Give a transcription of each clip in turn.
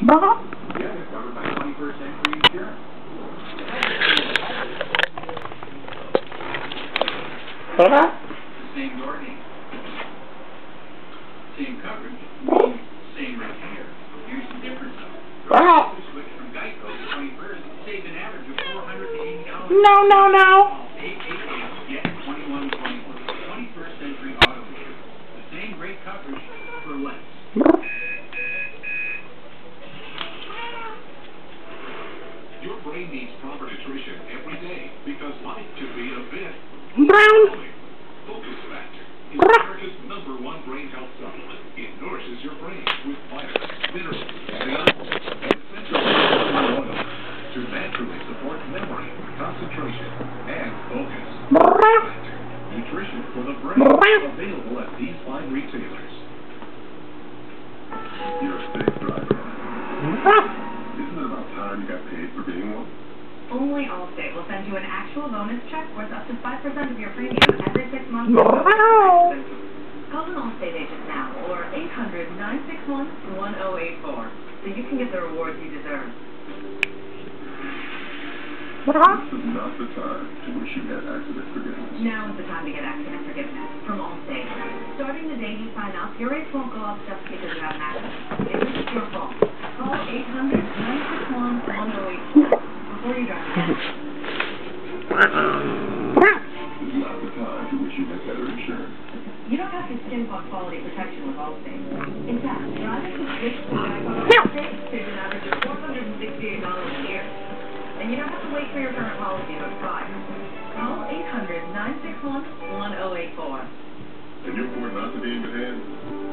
Bruh. Yeah, they're covered by 21st Century Insurance. Bruh. Same door name. Same coverage. Same repair. Here's the difference though. Bruh. Switch from Geico to 21st, save an average of $480. No. 888, get 2120. 21st Century Auto Care. The same great coverage for less. Bruh. Your brain needs proper nutrition every day because life can be a bit Brown. Focus Factor is Bruh. America's #1 brain health supplement. It nourishes your brain with vitamins, minerals, antioxidants, and essential oils to naturally support memory, concentration, and focus. Bruh. Factor, nutrition for the brain, available at these fine retailers. You're a safe driver. Bruh. Isn't it about time you got paid for being one? Only Allstate will send you an actual bonus check worth up to 5% of your premium every 6 months. Wow. Call an Allstate agent now or 800-961-1084 so you can get the rewards you deserve. Bruh. This is not the time to wish you had accident forgiveness. Now is the time to get accident forgiveness from Allstate. Starting the day you sign up, your rates won't go up just because you have an accident. It's your fault. Call 800-961-1084 before you drive again. This is not the time to wish you had better insurance. You don't have to skimp on quality protection with Allstate. In fact, driving to switch to Allstate saves an average of $468 a year. And you don't have to wait for your current policy to expire. Call 800-961-1084. Can you afford not to be in good hands?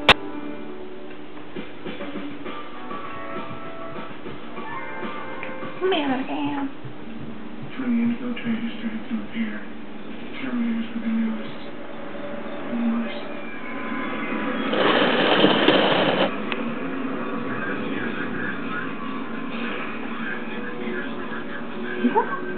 Man, damn. From the info traders started to appear. Terminators were the newest and worst. Bruh.